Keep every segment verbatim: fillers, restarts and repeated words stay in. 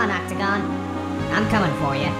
on, Octagon. I'm coming for you.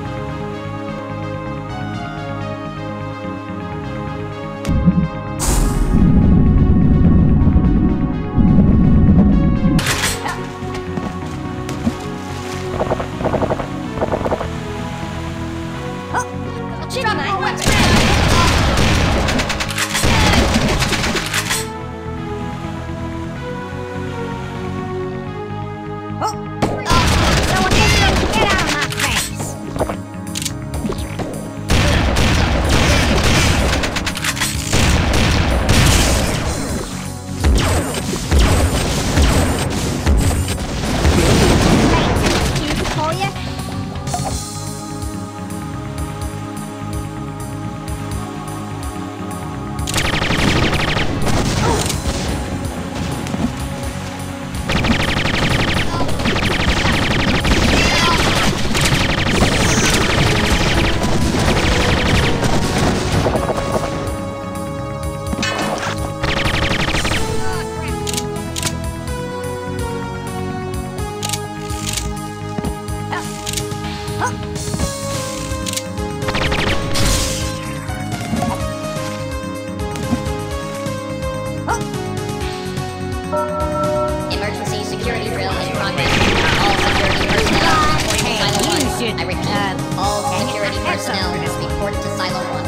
Emergency security drill in progress. All security personnel report to Silo one. I repeat, all security personnel report to Silo one.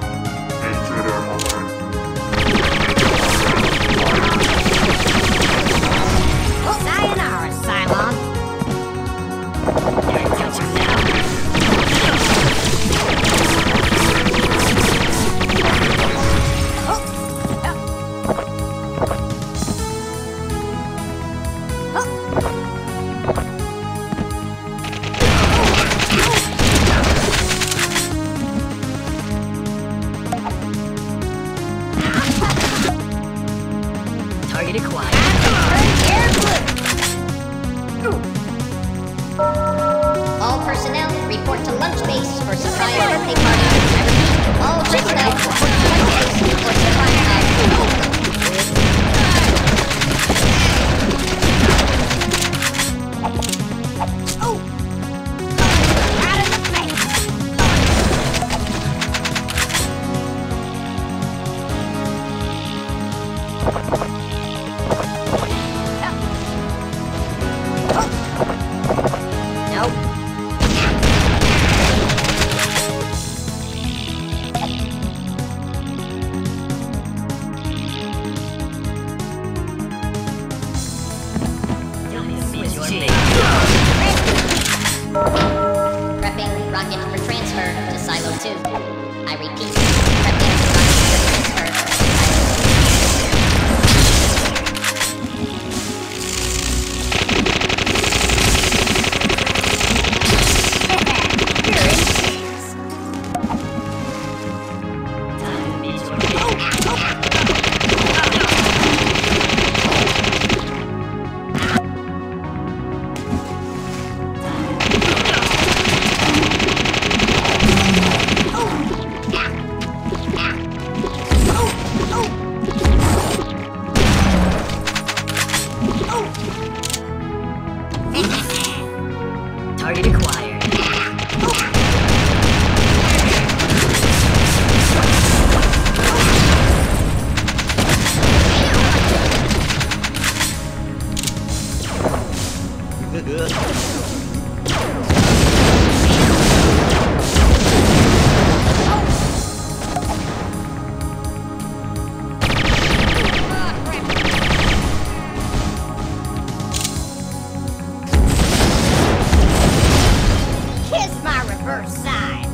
Sayonara, Cylon. Target acquired. All personnel report to lunch base for surprise birthday party. I repeat, all personnel report to lunch base for surprise party. Prepping rocket for transfer to Silo two. I repeat, prepping rocket for transfer to Target acquired. First side.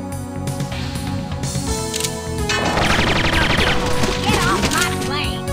Get off my plane.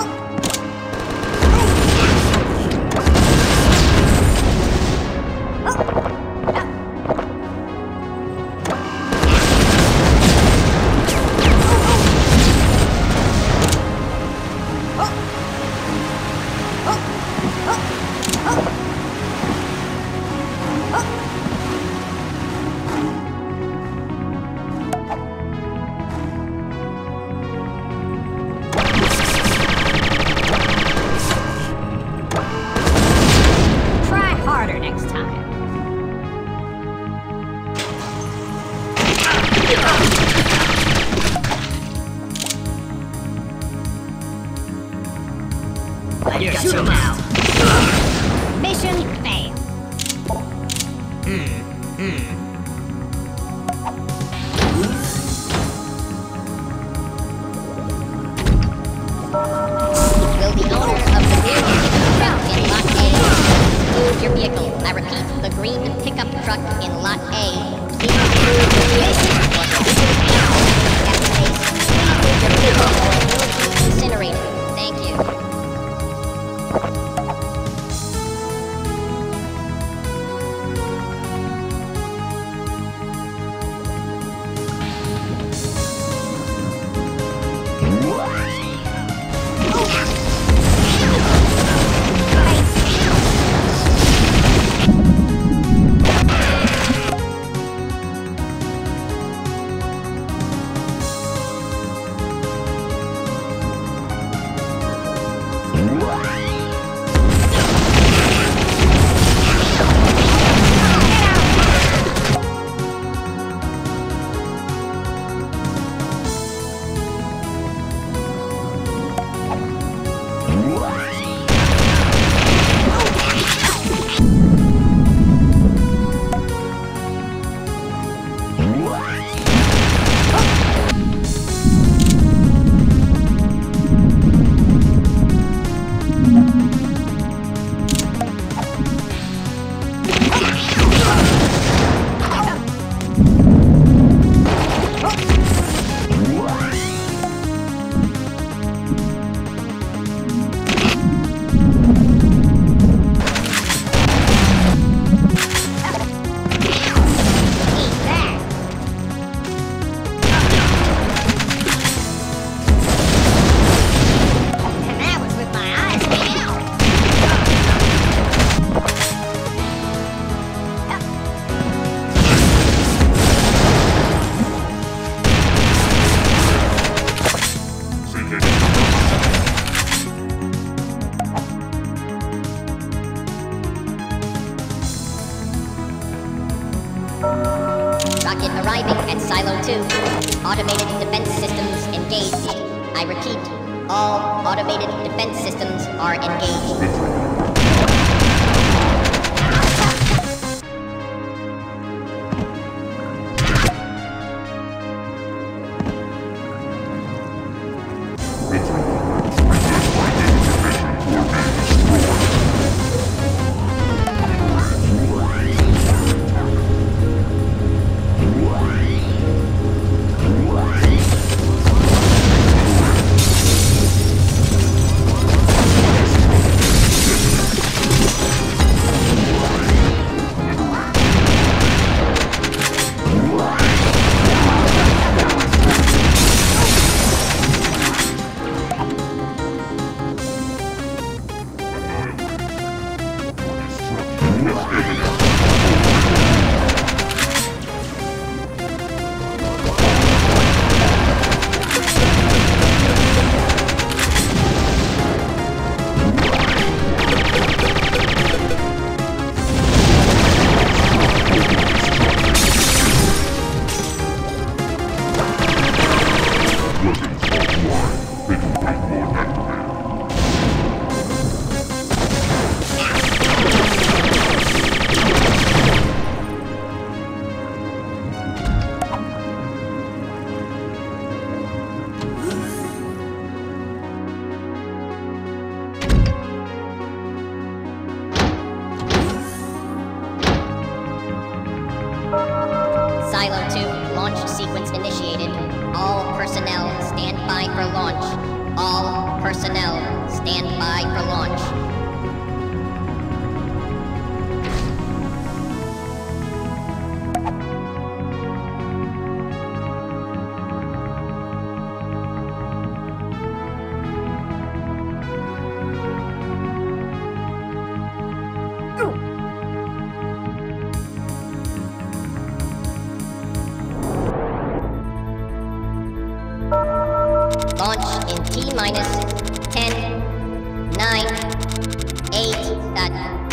You're shoot him out. Mission failed. Hmm. Hmm. Will the owner of the green pickup truck in Lot A move your vehicle? I repeat, the green pickup truck in Lot A. Please move your vehicle. At space, please move your vehicle or it will be incinerated. Thank you. Rocket arriving at Silo two. Automated defense systems engaged. I repeat, all automated defense systems are engaged. Silo two, launch sequence initiated. All personnel stand by for launch. All personnel Stand by for launch. Launch in T minus ten, nine, eight, uh,